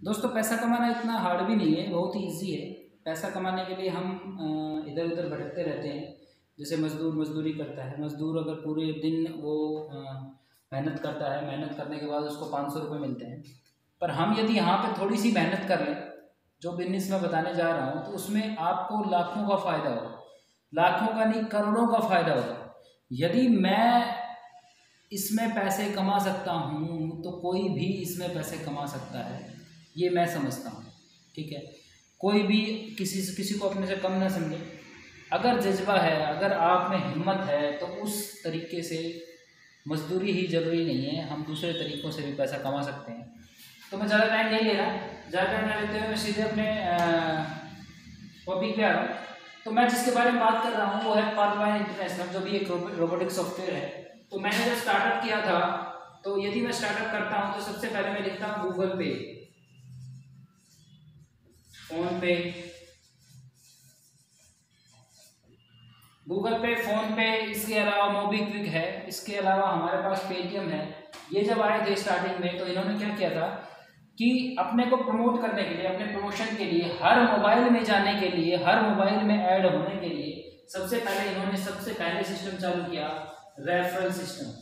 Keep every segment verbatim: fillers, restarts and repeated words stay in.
दोस्तों पैसा कमाना इतना हार्ड भी नहीं है, बहुत ही ईजी है। पैसा कमाने के लिए हम इधर उधर भटकते रहते हैं। जैसे मजदूर मजदूरी करता है, मजदूर अगर पूरे दिन वो मेहनत करता है, मेहनत करने के बाद उसको पाँच सौ रुपये मिलते हैं। पर हम यदि यहाँ पे थोड़ी सी मेहनत कर लें, जो बिजनेस मैं बताने जा रहा हूँ, तो उसमें आपको लाखों का फ़ायदा होगा। लाखों का नहीं, करोड़ों का फ़ायदा होगा। यदि मैं इसमें पैसे कमा सकता हूँ तो कोई भी इसमें पैसे कमा सकता है, ये मैं समझता हूँ। ठीक है, कोई भी किसी से किसी को अपने से कम ना समझे। अगर जज्बा है, अगर आप में हिम्मत है, तो उस तरीके से मजदूरी ही ज़रूरी नहीं है, हम दूसरे तरीक़ों से भी पैसा कमा सकते हैं। तो मैं ज़्यादा टाइम नहीं ले रहा, ज़्यादा टाइम ना लेते हुए मैं सीधे अपने टॉपिक पे आ रहा हूँ। तो मैं जिसके बारे में बात कर रहा हूँ वो है पर्लवाइन इंटरनेशनल, जो भी एक रोबोटिक सॉफ्टवेयर है। तो मैंने जब स्टार्टअप किया था, तो यदि मैं स्टार्टअप करता हूँ तो सबसे पहले मैं लिखता हूँ गूगल पे, फोन पे, गूगल पे, फोन पे, इसके अलावा मोबीक्विक है, इसके अलावा हमारे पास पेटीएम है। ये जब आए थे स्टार्टिंग में, तो इन्होंने क्या किया था कि अपने को प्रमोट करने के लिए, अपने प्रमोशन के लिए, हर मोबाइल में जाने के लिए, हर मोबाइल में ऐड होने के लिए सबसे पहले इन्होंने सबसे पहले सिस्टम चालू किया, रेफरल सिस्टम।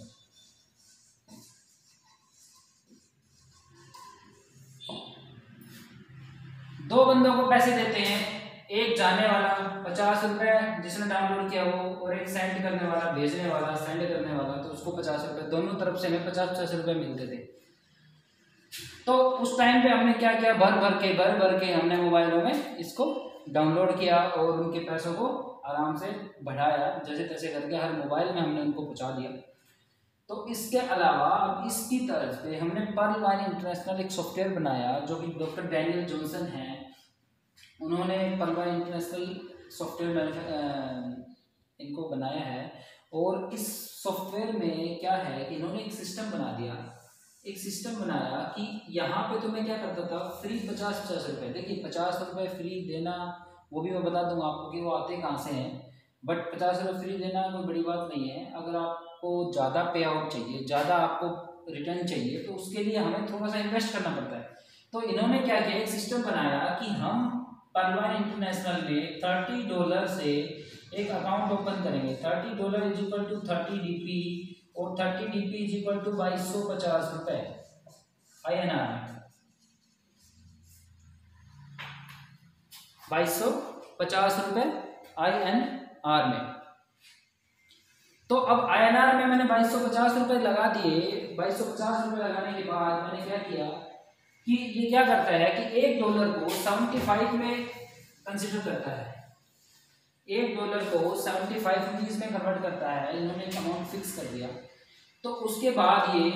दो बंदों को पैसे देते हैं, एक जाने वाला पचास रुपए जिसने डाउनलोड किया वो, और एक सेंड करने वाला, भेजने वाला, सेंड करने वाला, तो उसको पचास रुपए, दोनों तरफ से हमें पचास पचास रुपए मिलते थे। तो उस टाइम पे हमने क्या किया, भर भर के भर भर के हमने मोबाइलों में इसको डाउनलोड किया और उनके पैसों को आराम से बढ़ाया, जैसे तैसे करके हर मोबाइल में हमने उनको पहुँचा दिया। तो इसके अलावा अब इसकी तरफ से हमने पर्लवाइन इंटरनेशनल एक सॉफ्टवेयर बनाया, जो कि डॉक्टर डैनियल जॉनसन हैं, उन्होंने पर्लवाइन इंटरनेशनल सॉफ्टवेयर इनको बनाया है। और इस सॉफ्टवेयर में क्या है कि इन्होंने एक सिस्टम बना दिया, एक सिस्टम बनाया कि यहाँ पे तो मैं क्या करता था, फ्री पचास पचास रुपये, देखिए पचास रुपये फ्री देना, वो भी मैं बता दूंगा आपको कि वो आते कहाँ से हैं। बट पचास रुपये फ्री देना कोई बड़ी बात नहीं है। अगर आपको ज़्यादा पे आउट चाहिए, ज़्यादा आपको रिटर्न चाहिए, तो उसके लिए हमें थोड़ा सा इन्वेस्ट करना पड़ता है। तो इन्होंने क्या किया, एक सिस्टम बनाया कि हम पर्लवाइन इंटरनेशनल में थर्टी डॉलर से एक अकाउंट ओपन करेंगे। Thirty dollar is equal to thirty D P, और thirty D P is equal to बाईस सौ पचास रुपये आई एन आर में, बाईस सौ पचास रुपये आई एन आर में। तो अब आई एन आर में मैंने बाईस सौ पचास रुपये लगा दिए। बाईस सौ पचास रुपये लगाने के बाद मैंने क्या किया कि ये क्या करता है कि एक डॉलर को सेवेंटी फाइव में कंसिडर करता है, एक डॉलर को सेवेंटी फाइव रुपीज में कन्वर्ट करता है। इन्होंने एक अमाउंट फिक्स कर दिया। तो उसके बाद ये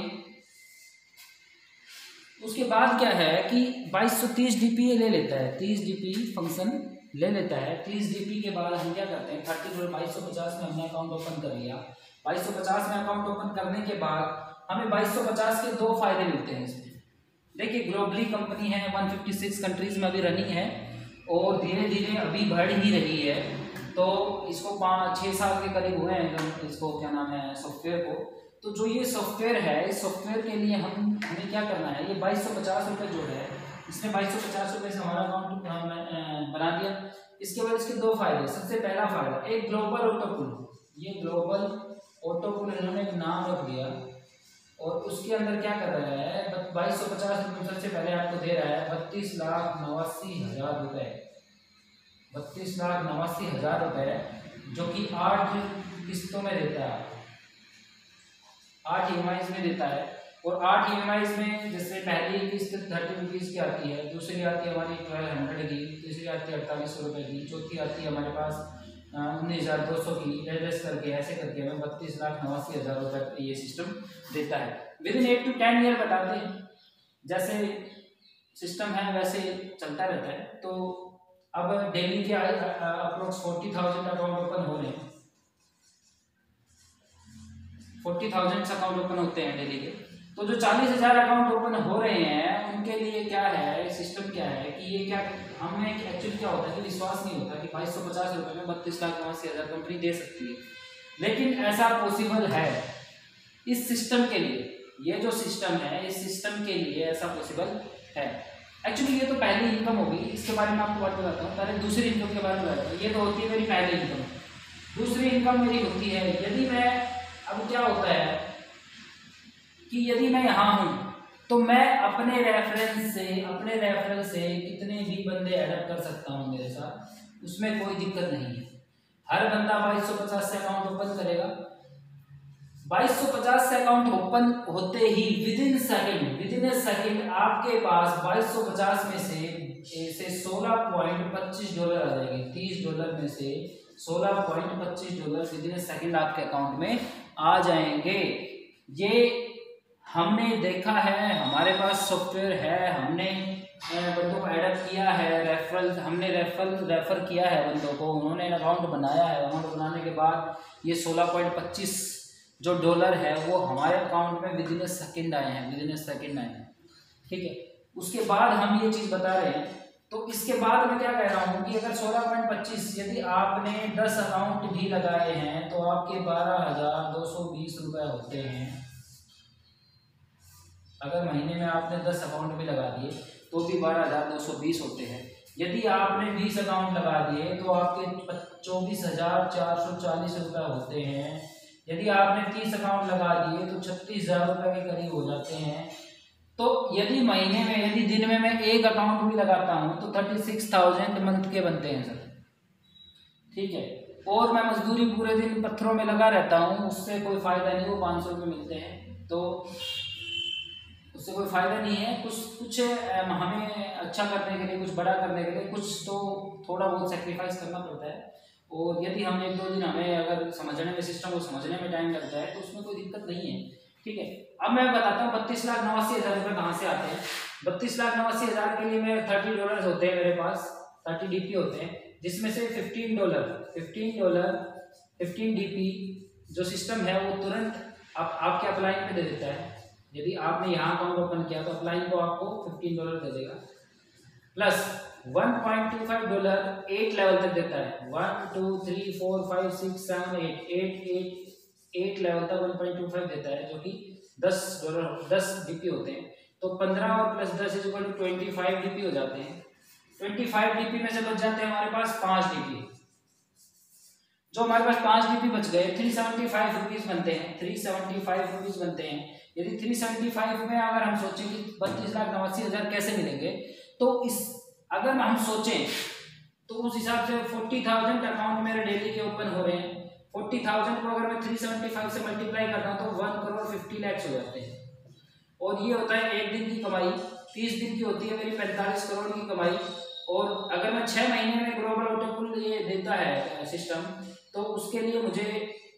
उसके बाद क्या है कि बाईस सौ तीस डी पी ले लेता है, तीस डी पी फंक्शन ले लेता है। तीस डी पी के बाद हम क्या करते हैं, थर्टी डॉलर बाईस सौ पचास में हमने अकाउंट ओपन कर लिया। बाईस सौ पचास में अकाउंट ओपन करने के बाद हमें बाईस सौ पचास के दो फायदे मिलते हैं इसमें। देखिए ग्लोबली कंपनी है, एक सौ छप्पन कंट्रीज में अभी रनिंग है और धीरे धीरे अभी बढ़ ही रही है। तो इसको पाँच छः साल के करीब हुए हैं इसको, क्या नाम है, सॉफ्टवेयर को। तो जो ये सॉफ्टवेयर है, इस सॉफ्टवेयर के लिए हम हमें क्या करना है, ये बाईस सौ पचास रुपये जो है, इसने बाईस सौ पचास रुपये से हमारा अकाउंट बना दिया। इसके बाद इसके दो फायदे। सबसे पहला फायदा, एक ग्लोबल ऑटोपुल, ये ग्लोबल ऑटोपुल इन्होंने एक नाम रख दिया और उसके अंदर क्या कर रहा है, बाईस सौ पचास रुपये सबसे पहले आपको दे रहा है बत्तीस लाख नवासी हजार रुपये, बत्तीस लाख नवासी हजार रुपये, जो कि आठ किस्तों में देता है, आठ ई एम आईज में देता है। और आठ ई एम आईज में जैसे पहली किस्त थर्टी रुपीज़ की आती है, दूसरी आती है हमारी ट्वेल्व हंड्रेड की, तीसरी आती है अड़तालीस सौ रुपये की, चौथी आती है हमारे पास उन्नीस हज़ार दो सौ की, एडजस्ट करके ऐसे करके हमें बत्तीस लाख नवासी हज़ार रुपये ये सिस्टम देता है। Within eight to ten year बताते हैं, जैसे सिस्टम है वैसे चलता रहता है। तो अब डेली के approx forty thousand account open हो रहे हैं, फोर्टी थाउजेंड अकाउंट ओपन होते हैं डेली के। तो जो चालीस हज़ार अकाउंट ओपन हो रहे हैं उनके लिए क्या है, सिस्टम क्या है कि ये क्या, हमें एक्चुअली क्या होता है कि विश्वास नहीं होता कि बाईस सौ पचास रुपये में बत्तीस लाख नवासी हज़ार कंपनी दे सकती है, लेकिन ऐसा पॉसिबल है इस सिस्टम के लिए। ये जो सिस्टम है, इस सिस्टम के लिए ऐसा पॉसिबल है। एक्चुअली ये तो पहली इनकम होगी, इसके बारे में आपको बात बताता हूँ। पहले दूसरी इनकम के बारे में बताता हूँ। ये तो होती है मेरी पहली इनकम। दूसरी इनकम मेरी होती है यदि मैं, अब क्या होता है कि यदि मैं यहाँ हूँ तो मैं अपने रेफरेंस से अपने रेफरेंस से कितने भी बंदे एडअप कर सकता हूँ मेरे साथ, उसमें कोई दिक्कत नहीं है। हर बंदा बाईस सौ पचास से अकाउंट ओपन करेगा। बाईस सौ पचास से अकाउंट ओपन होते ही within second within a second आपके पास बाईस सौ पचास में से से सोलह पॉइंट पच्चीस डॉलर आ जाएंगे। तीस डॉलर में से सोलह पॉइंट पच्चीस dollar within a second आपके अकाउंट में आ जाएंगे। ये हमने देखा है, हमारे पास सॉफ्टवेयर है, हमने बंदों को एडअप किया है, रेफरल हमने रेफरल रेफर किया है बंदों को, उन्होंने अकाउंट बनाया है। अकाउंट बनाने के बाद ये सोलह पॉइंट पच्चीस जो डॉलर है वो हमारे अकाउंट में विद इन ए सेकेंड आए हैं विद इन ए सेकेंड आए हैं ठीक है। उसके बाद हम ये चीज़ बता रहे हैं, तो इसके बाद मैं क्या कह रहा हूँ कि अगर सोलह पॉइंट पच्चीस यदि आपने दस अकाउंट भी लगाए हैं तो आपके बारह हज़ार दो सौ बीस रुपये होते हैं। अगर महीने में आपने दस अकाउंट भी लगा दिए तो भी बारह हज़ार दो सौ बीस होते हैं। यदि आपने बीस अकाउंट लगा दिए तो आपके चौबीस हज़ार चार सौ चालीस रुपये होते हैं। यदि आपने तीस अकाउंट लगा दिए तो छत्तीस हज़ार रुपये के करीब हो जाते हैं। तो यदि महीने में यदि दिन में मैं एक अकाउंट भी लगाता हूँ तो थर्टी सिक्स थाउजेंड मंथ के बनते हैं सर, ठीक है। और मैं मजदूरी पूरे दिन पत्थरों में लगा रहता हूँ, उससे कोई फ़ायदा नहीं, वो पाँच सौ रुपये मिलते हैं तो उससे कोई फ़ायदा नहीं है। कुछ कुछ हमें अच्छा करने के लिए, कुछ बड़ा करने के लिए कुछ तो थोड़ा बहुत सेक्रीफाइस करना पड़ता है। और यदि हम एक दो दिन हमें अगर समझने में, सिस्टम को समझने में टाइम लगता है तो उसमें कोई दिक्कत नहीं है, ठीक है। अब मैं बताता हूँ बत्तीस लाख नवासी हज़ार रुपये कहाँ से आते हैं। बत्तीस लाख नवासी हज़ार के लिए मेरे थर्टी डॉलर होते हैं, मेरे पास थर्टी डी पी होते हैं, जिसमें से fifteen dollar fifteen dollar fifteen D P जो सिस्टम है वो तुरंत आप आपके अपलाइन में दे देता है। यदि आपने यहाँ अकाउंट ओपन किया तो अपलाइन को आपको फिफ्टीन डॉलर दे देगा, plus one point two five dollar eight level तक देता है। One two three four five six seven eight eight eight eight level तक वन पॉइंट टू फाइव देता है, जो कि दस डॉलर दस डीपी होते हैं। तो पंद्रह और प्लस दस is equal to twenty five DP हो जाते हैं। ट्वेंटी फाइव डीपी में से बच जाते हैं हमारे पास पाँच डीपी। जो हमारे पास पाँच डीपी बच गए थ्री सेवेंटी फाइव रुपीज़ बनते हैं थ्री सेवेंटी फाइव रुपीज़ बनते हैं। यदि तीन सौ पचहत्तर में अगर हम सोचें कि बत्तीस लाख नवासी हज़ार कैसे मिलेंगे, तो इस अगर हम सोचें तो उस हिसाब से फोर्टी थाउजेंड अकाउंट मेरे डेली के ओपन हो रहे हैं। फोर्टी थाउजेंड को अगर मैं तीन सौ पचहत्तर से मल्टीप्लाई करता हूँ तो वन करोड़ फिफ्टी लैक्स हो जाते हैं। और ये होता है एक दिन की कमाई, तीस दिन की होती है मेरी पैंतालीस करोड़ की कमाई। और अगर मैं छः महीने में ग्लोबल ऑटोपुल ये देता है सिस्टम, तो उसके लिए मुझे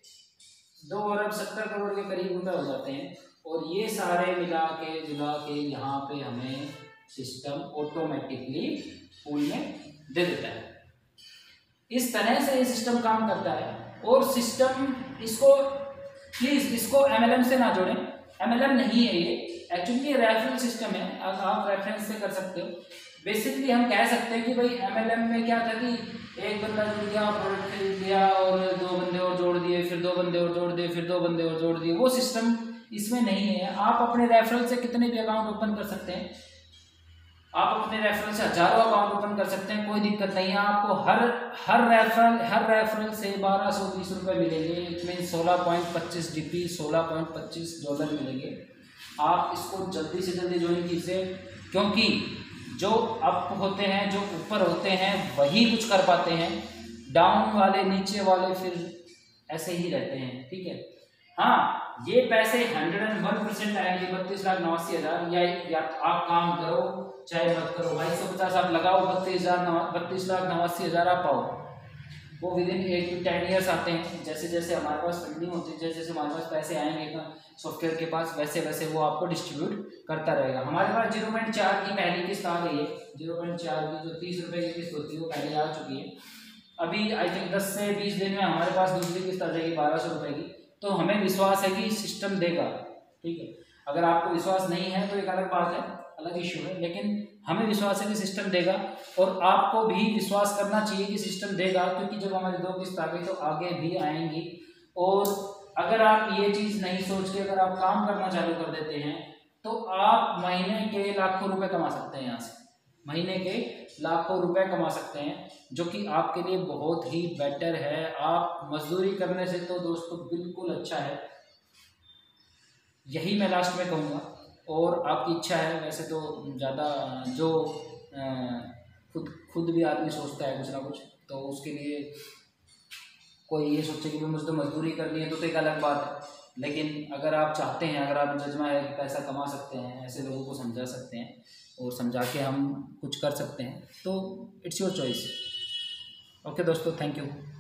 दो अरब सत्तर करोड़ के करीब रुपये हो जाते हैं। और ये सारे मिला के जुला के यहाँ पे हमें सिस्टम ऑटोमेटिकली पूल में दे देता है। इस तरह से ये सिस्टम काम करता है। और सिस्टम इसको प्लीज़ इसको एमएलएम से ना जोड़ें, एमएलएम नहीं है ये, एक्चुअली ये रेफरेंस सिस्टम है, आप रेफरेंस से कर सकते हो। बेसिकली हम कह सकते हैं कि भाई एमएलएम में क्या था कि एक बंदा जुड़ गया, प्रोडक्ट खरीद लिया और दो बंदे और जोड़ दिए, फिर दो बंदे और जोड़ दिए, फिर दो बंदे और जोड़ दिए। वो सिस्टम इसमें नहीं है। आप अपने रेफरल से कितने भी अकाउंट ओपन कर सकते हैं, आप अपने रेफरल से हजारों अकाउंट ओपन कर सकते हैं, कोई दिक्कत नहीं है। आपको हर हर रेफरल हर रेफरल से बारह सौ बीस रुपये मिलेंगे, इट मीन सोलह पॉइंट पच्चीस डी पी सोलह पॉइंट पच्चीस डॉलर मिलेंगे। आप इसको जल्दी से जल्दी ज्वाइन कीजिए, क्योंकि जो अप होते हैं, जो ऊपर होते हैं वही कुछ कर पाते हैं, डाउन वाले नीचे वाले फिर ऐसे ही रहते हैं, ठीक है। हाँ, ये पैसे हंड्रेड एंड वन परसेंट आएंगे बत्तीस लाख नवासी हज़ार या, या आप काम करो चाहे मत करो, बाईस सौ पचास आप लगाओ, बत्तीस हज़ार बत्तीस लाख नवासी हज़ार आप पाओ, वो within eight to ten years आते हैं। जैसे जैसे हमारे पास फंडिंग होती है, जैसे जैसे हमारे पास पैसे आएंगे सॉफ्टवेयर के पास, वैसे वैसे वो आपको डिस्ट्रीब्यूट करता रहेगा। हमारे पास जीरो पॉइंट चार की पहली किस्त आ गई है, जीरो पॉइंट चार की जो तीस रुपये की किस्त होती है वो पहले आ चुकी है। अभी आई थिंक दस से बीस दिन में हमारे पास दूसरी किस्त आ जाएगी बारह सौ रुपये की। तो हमें विश्वास है कि सिस्टम देगा, ठीक है। अगर आपको विश्वास नहीं है तो एक अलग बात है, अलग इशू है, लेकिन हमें विश्वास है कि सिस्टम देगा। और आपको भी विश्वास करना चाहिए कि सिस्टम देगा, क्योंकि जब हमारी दो किस्त आ गई तो आगे भी आएंगी। और अगर आप ये चीज़ नहीं सोच के अगर आप काम करना चालू कर देते हैं तो आप महीने के लाखों रुपए कमा सकते हैं यहाँ से, महीने के लाखों रुपए कमा सकते हैं, जो कि आपके लिए बहुत ही बेटर है। आप मजदूरी करने से तो दोस्तों बिल्कुल अच्छा है, यही मैं लास्ट में कहूँगा। और आपकी इच्छा है वैसे तो ज़्यादा जो खुद खुद भी आदमी सोचता है कुछ ना कुछ, तो उसके लिए कोई ये सोचे कि मुझे तो मजदूरी करनी है तो, तो एक अलग बात है। लेकिन अगर आप चाहते हैं, अगर आप जज्बा है कि पैसा कमा सकते हैं, ऐसे लोगों को समझा सकते हैं और समझा के हम कुछ कर सकते हैं, तो इट्स योर चॉइस। ओके दोस्तों, थैंक यू।